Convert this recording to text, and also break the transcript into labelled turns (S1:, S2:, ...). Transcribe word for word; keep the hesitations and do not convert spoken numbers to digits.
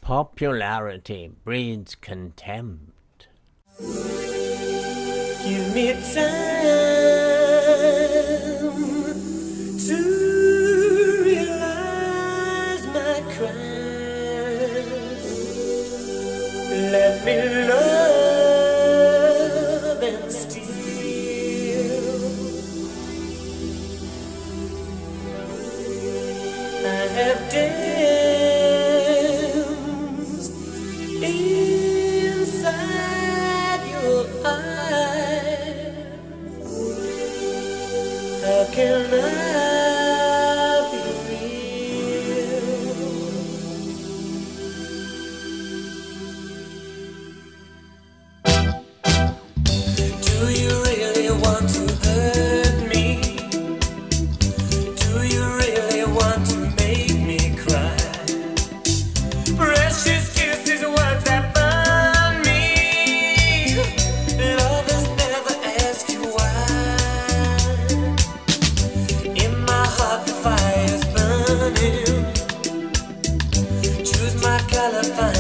S1: Popularity breeds contempt.
S2: Give me time to realize my crime. Let me love and steal. I have danced inside your eyes. How can I be real? Do you really want to hurt me? Do you really want to make me cry? Precious kisses, words that burn me. Lovers never ask you why. In my heart the fire's burning. Choose my color, find